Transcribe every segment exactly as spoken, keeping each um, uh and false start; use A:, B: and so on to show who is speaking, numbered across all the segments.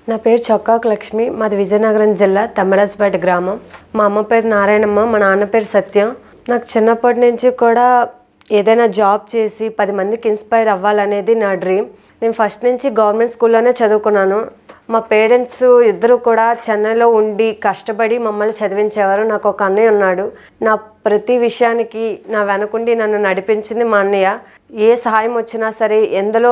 A: నా పేరు చొక్కాకు లక్ష్మి. మాది విజయనగరం జిల్లా తమ్మరాజపేట గ్రామం. మా అమ్మ పేరు నారాయణమ్మ, మా నాన్న పేరు సత్యం. నాకు చిన్నప్పటి నుంచి కూడా ఏదైనా జాబ్ చేసి పది మందికి ఇన్స్పైర్ అవ్వాలనేది నా డ్రీమ్. నేను ఫస్ట్ నుంచి గవర్నమెంట్ స్కూల్లోనే చదువుకున్నాను. మా పేరెంట్స్ ఇద్దరు కూడా చెన్నైలో ఉండి కష్టపడి మమ్మల్ని చదివించేవారు. నాకు ఒక అన్నయ్య ఉన్నాడు. నా ప్రతి విషయానికి నా వెనకుండి నన్ను నడిపించింది మా అన్నయ్య. ఏ సహాయం వచ్చినా సరే, ఎందులో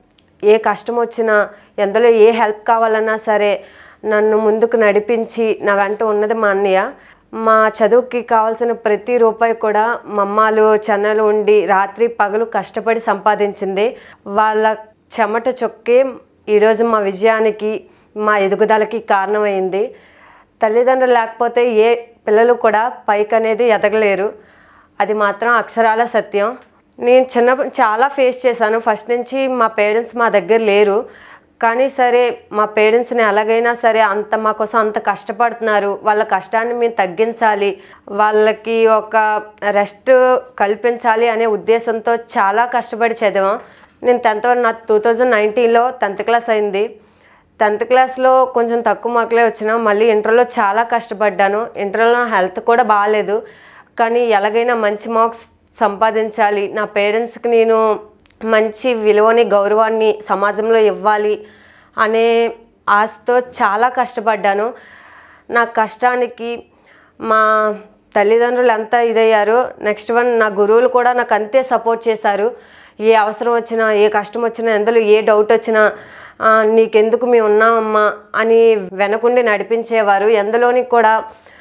A: ఏ కష్టం వచ్చినా, ఎందులో ఏ హెల్ప్ కావాలన్నా సరే నన్ను ముందుకు నడిపించి నా వెంట ఉన్నది మా అన్నయ్య. మా చదువుకి కావాల్సిన ప్రతి రూపాయి కూడా మా అమ్మాలు చెన్నైలో ఉండి రాత్రి పగలు కష్టపడి సంపాదించింది. వాళ్ళ చెమట చొక్కే ఈరోజు మా విజయానికి, మా ఎదుగుదలకి కారణమైంది. తల్లిదండ్రులు లేకపోతే ఏ పిల్లలు కూడా పైకి అనేది ఎదగలేరు. అది మాత్రం అక్షరాల సత్యం. నేను చిన్నప్పుడు చాలా ఫేస్ చేశాను. ఫస్ట్ నుంచి మా పేరెంట్స్ మా దగ్గర లేరు. కానీ సరే, మా పేరెంట్స్ని ఎలాగైనా సరే అంత మా కోసం అంత కష్టపడుతున్నారు, వాళ్ళ కష్టాన్ని మేము తగ్గించాలి, వాళ్ళకి ఒక రెస్ట్ కల్పించాలి అనే ఉద్దేశంతో చాలా కష్టపడి చదివాం. నేను టెన్త్ వరకు నా టూ థౌజండ్ నైన్టీన్లో టెన్త్ క్లాస్ అయింది. టెన్త్ క్లాస్లో కొంచెం తక్కువ మార్కులే వచ్చినా మళ్ళీ ఇంటర్లో చాలా కష్టపడ్డాను. ఇంటర్లో హెల్త్ కూడా బాగాలేదు. కానీ ఎలాగైనా మంచి మార్క్స్ సంపాదించాలి, నా పేరెంట్స్కి నేను మంచి విలువని, గౌరవాన్ని సమాజంలో ఇవ్వాలి అనే ఆశతో చాలా కష్టపడ్డాను. నా కష్టానికి మా తల్లిదండ్రులు ఎంత ఇదయ్యారు, నెక్స్ట్ వన్ నా గురువులు కూడా నాకు అంతే సపోర్ట్ చేశారు. ఏ అవసరం వచ్చినా, ఏ కష్టం వచ్చినా, ఎందులో ఏ డౌట్ వచ్చినా నీకెందుకు మేము ఉన్నామమ్మా అని వెనకుండి నడిపించేవారు. ఎందులోని కూడా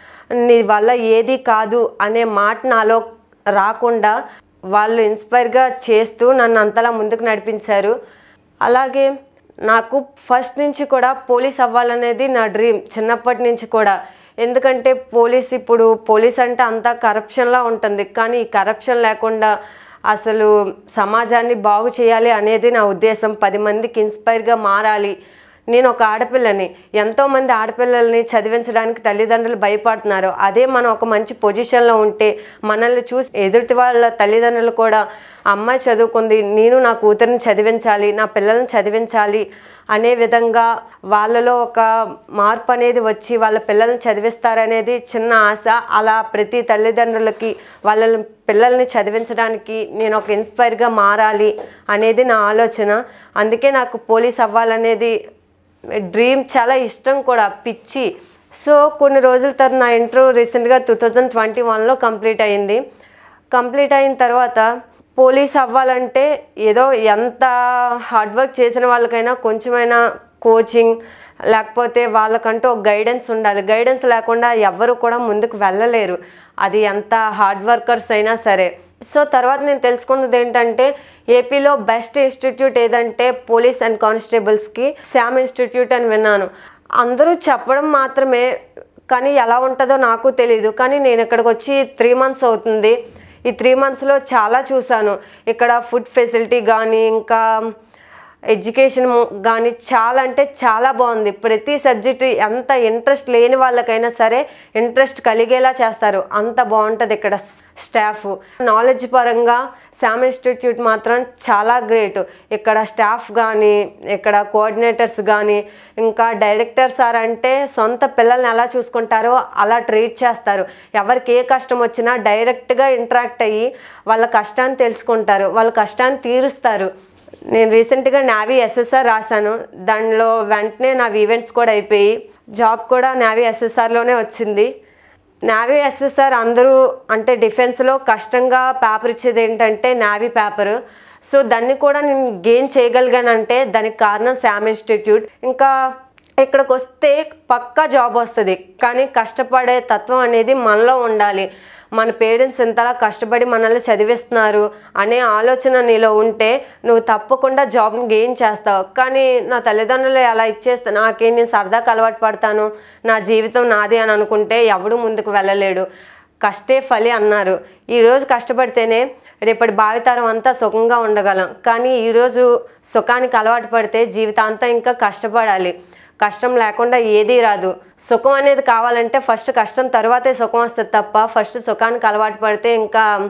A: నీ వల్ల ఏది కాదు అనే మాట నాలో రాకుండా వాళ్ళు ఇన్స్పైర్గా చేస్తూ నన్ను అంతలా ముందుకు నడిపించారు. అలాగే నాకు ఫస్ట్ నుంచి కూడా పోలీస్ అవ్వాలనేది నా డ్రీమ్, చిన్నప్పటి నుంచి కూడా. ఎందుకంటే పోలీస్ ఇప్పుడు పోలీస్ అంటే అంతా కరప్షన్లా ఉంటుంది. కానీ ఈ కరప్షన్ లేకుండా అసలు సమాజాన్ని బాగు చేయాలి అనేది నా ఉద్దేశం. పది మందికి ఇన్స్పైర్గా మారాలి. నేను ఒక ఆడపిల్లని, ఎంతోమంది ఆడపిల్లల్ని చదివించడానికి తల్లిదండ్రులు భయపడుతున్నారు. అదే మనం ఒక మంచి పొజిషన్లో ఉంటే మనల్ని చూసి ఎదుటి వాళ్ళ తల్లిదండ్రులు కూడా అమ్మాయి చదువుకుంది, నేను నా కూతురిని చదివించాలి, నా పిల్లల్ని చదివించాలి అనే విధంగా వాళ్ళలో ఒక మార్పు అనేది వచ్చి వాళ్ళ పిల్లల్ని చదివిస్తారనేది చిన్న ఆశ. అలా ప్రతి తల్లిదండ్రులకి వాళ్ళ పిల్లల్ని చదివించడానికి నేను ఒక ఇన్స్పైర్గా మారాలి అనేది నా ఆలోచన. అందుకే నాకు పోలీస్ అవ్వాలనేది డ్రీమ్, చాలా ఇష్టం కూడా, పిచ్చి. సో కొన్ని రోజుల తర్వాత నా ఇంటర్ రీసెంట్గా టూ థౌజండ్ ట్వంటీ వన్లో కంప్లీట్ అయింది. కంప్లీట్ అయిన తర్వాత పోలీస్ అవ్వాలంటే ఏదో ఎంత హార్డ్ వర్క్ చేసిన వాళ్ళకైనా కొంచెమైనా కోచింగ్ లేకపోతే వాళ్ళకంటూ ఒక గైడెన్స్ ఉండాలి. గైడెన్స్ లేకుండా ఎవ్వరు కూడా ముందుకు వెళ్ళలేరు, అది ఎంత హార్డ్ వర్కర్స్ అయినా సరే. సో తర్వాత నేను తెలుసుకున్నది ఏంటంటే, ఏపీలో బెస్ట్ ఇన్స్టిట్యూట్ ఏదంటే పోలీస్ అండ్ కానిస్టేబుల్స్కి శామ్ ఇన్స్టిట్యూట్ అని విన్నాను. అందరూ చెప్పడం మాత్రమే, కానీ ఎలా ఉంటుందో నాకు తెలీదు. కానీ నేను ఇక్కడికి వచ్చి త్రీ మంత్స్ అవుతుంది. ఈ త్రీ మంత్స్లో చాలా చూశాను. ఇక్కడ ఫుడ్ ఫెసిలిటీ కానీ, ఇంకా ఎడ్యుకేషన్ కానీ చాలా అంటే చాలా బాగుంది. ప్రతి సబ్జెక్టు ఎంత ఇంట్రెస్ట్ లేని వాళ్ళకైనా సరే ఇంట్రెస్ట్ కలిగేలా చేస్తారు, అంత బాగుంటుంది ఇక్కడ స్టాఫ్. నాలెడ్జ్ పరంగా శామ్ ఇన్స్టిట్యూట్ మాత్రం చాలా గ్రేట్. ఇక్కడ స్టాఫ్ కానీ, ఇక్కడ కోఆర్డినేటర్స్ కానీ, ఇంకా డైరెక్టర్ సార్ అంటే సొంత పిల్లల్ని ఎలా చూసుకుంటారో అలా ట్రీట్ చేస్తారు. ఎవరికి ఏ కష్టం వచ్చినా డైరెక్ట్గా ఇంటరాక్ట్ అయ్యి వాళ్ళ కష్టాన్ని తెలుసుకుంటారు, వాళ్ళ కష్టాన్ని తీరుస్తారు. నేను రీసెంట్గా నావీ ఎస్ఎస్ఆర్ రాశాను. దానిలో వెంటనే నా ఈవెంట్స్ కూడా అయిపోయి జాబ్ కూడా నావీ ఎస్ఎస్ఆర్లోనే వచ్చింది. నావీ ఎస్ఎస్ఆర్ అందరూ అంటే డిఫెన్స్లో కష్టంగా పేపర్ ఇచ్చేది ఏంటంటే నావీ పేపరు. సో దాన్ని కూడా నేను గెయిన్ చేయగలిగానంటే దానికి కారణం శామ్ ఇన్స్టిట్యూట్. ఇంకా ఇక్కడికి వస్తే పక్కా జాబ్ వస్తుంది, కానీ కష్టపడే తత్వం అనేది మనలో ఉండాలి. మన పేరెంట్స్ ఎంతలా కష్టపడి మనల్ని చదివిస్తున్నారు అనే ఆలోచన నీలో ఉంటే నువ్వు తప్పకుండా జాబ్ని గెయిన్ చేస్తావు. కానీ నా తల్లిదండ్రులు అలా ఇచ్చేస్తా, నాకేం నేను సరదాగా అలవాటు పడతాను, నా జీవితం నాది అని అనుకుంటే ఎవడు ముందుకు వెళ్ళలేడు. కష్టే ఫలి అన్నారు. ఈరోజు కష్టపడితేనే రేపటి భావితరం అంతా సుఖంగా ఉండగలం. కానీ ఈరోజు సుఖానికి అలవాటు పడితే జీవితాంతం ఇంకా కష్టపడాలి. కష్టం లేకుండా ఏదీ రాదు. సుఖం అనేది కావాలంటే ఫస్ట్ కష్టం తర్వాతే సుఖం వస్తుంది తప్ప ఫస్ట్ సుఖానికి అలవాటు పడితే ఇంకా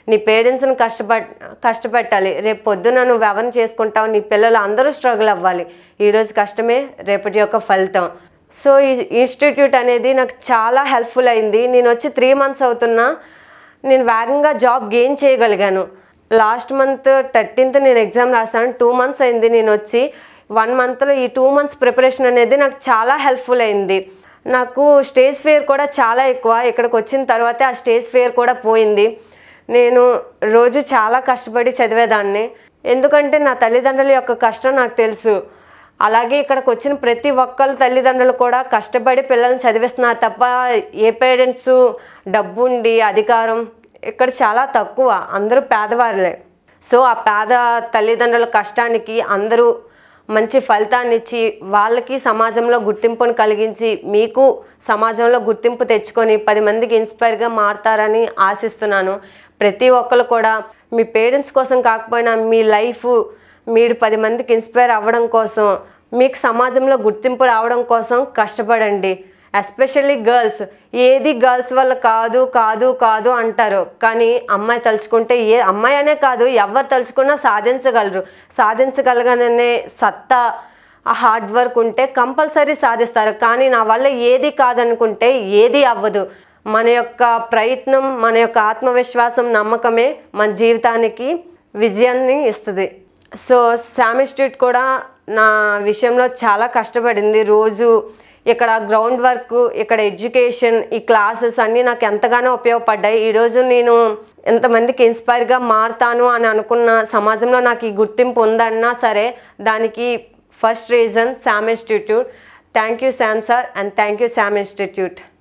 A: నీ పేరెంట్స్ని కష్టపడ్ కష్టపెట్టాలి. రేపు పొద్దున నువ్వు ఎవరిని చేసుకుంటావు, నీ పిల్లలు అందరూ స్ట్రగుల్ అవ్వాలి. ఈరోజు కష్టమే రేపటి యొక్క ఫలితం. సో ఈ ఇన్స్టిట్యూట్ అనేది నాకు చాలా హెల్ప్ఫుల్ అయింది. నేను వచ్చి త్రీ మంత్స్ అవుతున్నా నేను వేగంగా జాబ్ గెయిన్ చేయగలిగాను. లాస్ట్ మంత్ థర్టీన్త్ నేను ఎగ్జామ్ రాస్తాను. టూ మంత్స్ అయింది నేను వచ్చి. వన్ మంత్లో ఈ టూ మంత్స్ ప్రిపరేషన్ అనేది నాకు చాలా హెల్ప్ఫుల్ అయింది. నాకు స్టేజ్ ఫియర్ కూడా చాలా ఎక్కువ. ఇక్కడికి వచ్చిన తర్వాతే ఆ స్టేజ్ ఫియర్ కూడా పోయింది. నేను రోజు చాలా కష్టపడి చదివేదాన్ని, ఎందుకంటే నా తల్లిదండ్రుల యొక్క కష్టం నాకు తెలుసు. అలాగే ఇక్కడికి వచ్చిన ప్రతి ఒక్కరు తల్లిదండ్రులు కూడా కష్టపడి పిల్లల్ని చదివిస్తున్నారు తప్ప ఏ పేరెంట్స్ డబ్బు ఉండి అధికారం ఇక్కడ చాలా తక్కువ, అందరూ పేదవారులే. సో ఆ పేద తల్లిదండ్రుల కష్టానికి అందరూ మంచి ఫలితాన్ని ఇచ్చి వాళ్ళకి సమాజంలో గుర్తింపును కలిగించి మీకు సమాజంలో గుర్తింపు తెచ్చుకొని పది మందికి ఇన్స్పైర్గా మారుతారని ఆశిస్తున్నాను. ప్రతి ఒక్కరు కూడా మీ పేరెంట్స్ కోసం కాకపోయినా మీ లైఫ్ మీరు పది మందికి ఇన్స్పైర్ అవ్వడం కోసం, మీకు సమాజంలో గుర్తింపు రావడం కోసం కష్టపడండి. Especially girls. ఏది గర్ల్స్ వల్ల కాదు కాదు కాదు అంటారు, కానీ అమ్మాయి తలుచుకుంటే ఏ అమ్మాయి అనే కాదు ఎవరు తలుచుకున్నా సాధించగలరు. సాధించగలగనే సత్తా, ఆ హార్డ్ వర్క్ ఉంటే కంపల్సరీ సాధిస్తారు. కానీ నా వల్ల ఏది కాదనుకుంటే ఏది అవ్వదు. మన యొక్క ప్రయత్నం, మన యొక్క ఆత్మవిశ్వాసం, నమ్మకమే మన జీవితానికి విజయాన్ని ఇస్తుంది. సో శామ్ ఇన్స్టిట్యూట్ కూడా నా విషయంలో చాలా కష్టపడింది. రోజు ఇక్కడ గ్రౌండ్ వర్క్, ఇక్కడ ఎడ్యుకేషన్, ఈ క్లాసెస్ అన్నీ నాకు ఎంతగానో ఉపయోగపడ్డాయి. ఈరోజు నేను ఎంతమందికి ఇన్స్పైర్గా మారుతాను అని అనుకున్న, సమాజంలో నాకు ఈ గుర్తింపు ఉందన్నా సరే దానికి first reason Sam institute. Thank you Sam sir and thank you Sam institute.